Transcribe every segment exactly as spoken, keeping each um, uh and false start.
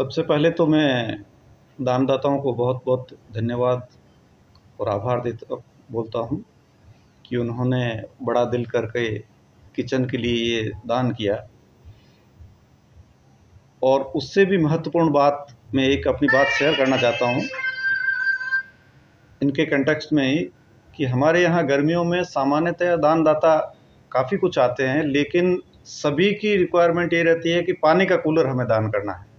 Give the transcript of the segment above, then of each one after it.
सबसे पहले तो मैं दानदाताओं को बहुत बहुत धन्यवाद और आभार देता बोलता हूँ कि उन्होंने बड़ा दिल करके किचन के लिए ये दान किया। और उससे भी महत्वपूर्ण बात, मैं एक अपनी बात शेयर करना चाहता हूँ इनके कंटेक्स्ट में ही, कि हमारे यहाँ गर्मियों में सामान्यतः दानदाता काफ़ी कुछ आते हैं, लेकिन सभी की रिक्वायरमेंट ये रहती है कि पानी का कूलर हमें दान करना है।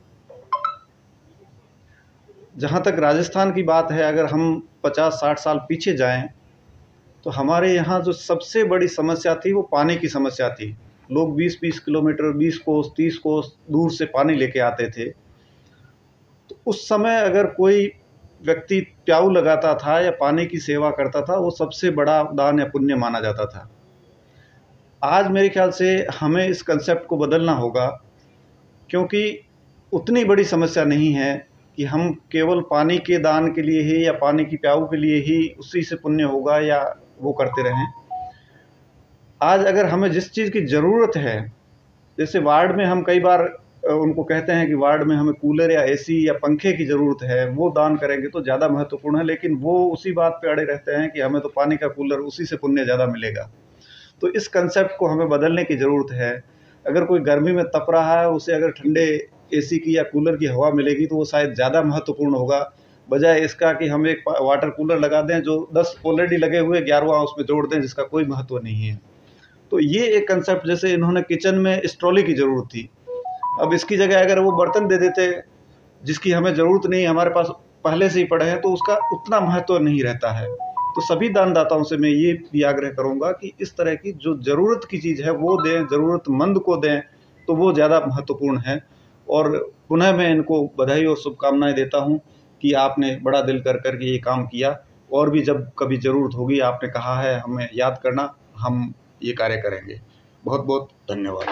जहाँ तक राजस्थान की बात है, अगर हम पचास साठ साल पीछे जाएं तो हमारे यहाँ जो सबसे बड़ी समस्या थी वो पानी की समस्या थी। लोग बीस बीस किलोमीटर, बीस कोस, तीस कोस दूर से पानी लेके आते थे। तो उस समय अगर कोई व्यक्ति प्याऊ लगाता था या पानी की सेवा करता था, वो सबसे बड़ा दान या पुण्य माना जाता था। आज मेरे ख्याल से हमें इस कंसेप्ट को बदलना होगा, क्योंकि उतनी बड़ी समस्या नहीं है कि हम केवल पानी के दान के लिए ही या पानी की प्याऊ के लिए ही उसी से पुण्य होगा या वो करते रहें। आज अगर हमें जिस चीज़ की ज़रूरत है, जैसे वार्ड में हम कई बार उनको कहते हैं कि वार्ड में हमें कूलर या एसी या पंखे की ज़रूरत है, वो दान करेंगे तो ज़्यादा महत्वपूर्ण है, लेकिन वो उसी बात पे अड़े रहते हैं कि हमें तो पानी का कूलर, उसी से पुण्य ज़्यादा मिलेगा। तो इस कंसेप्ट को हमें बदलने की ज़रूरत है। अगर कोई गर्मी में तप रहा है, उसे अगर ठंडे एसी की या कूलर की हवा मिलेगी तो वो शायद ज़्यादा महत्वपूर्ण होगा, बजाय इसका कि हम एक वाटर कूलर लगा दें जो दस ऑलरेडी लगे हुए ग्यारहवां उसमें जोड़ दें, जिसका कोई महत्व नहीं है। तो ये एक कंसेप्ट, जैसे इन्होंने किचन में इस ट्रॉली की ज़रूरत थी, अब इसकी जगह अगर वो बर्तन दे देते जिसकी हमें ज़रूरत नहीं, हमारे पास पहले से ही पड़े हैं, तो उसका उतना महत्व नहीं रहता है। तो सभी दानदाताओं से मैं ये भी आग्रह करूँगा कि इस तरह की जो ज़रूरत की चीज़ है वो दें, ज़रूरतमंद को दें, तो वो ज़्यादा महत्वपूर्ण है। और पुनः मैं इनको बधाई और शुभकामनाएं देता हूँ कि आपने बड़ा दिल कर कर के ये काम किया, और भी जब कभी ज़रूरत होगी, आपने कहा है हमें याद करना, हम ये कार्य करेंगे। बहुत बहुत धन्यवाद।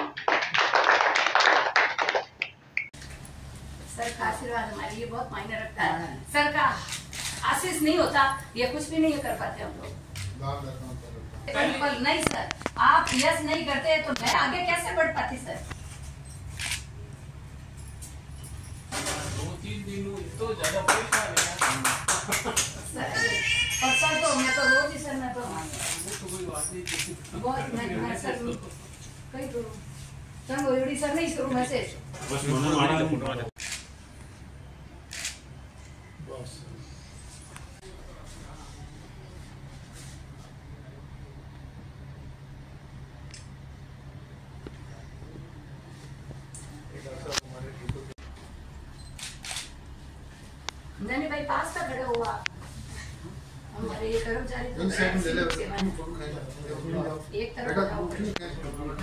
सर का आशीर्वाद हमारे लिए बहुत मायने रखता है। सर का आशीष नहीं होता ये कुछ भी नहीं कर पाते हम लोग। पर नहीं सर, आप यस नहीं करते तो मैं आगे कैसे बढ़ पाती सर। दो तीन दिन तो ज्यादा परेशान है और सर तो मैं तो रोज ही सर मैं तो तो कोई बात नहीं, बहुत मैं मैं सर कहीं करूँ सर वो एडी सर नहीं करूँ मैसेज बस फोन मार दे, फोन मार दे बस। नहीं भाई पास का खड़ा हुआ हमारे ये कर्मचारी तो एक तरफ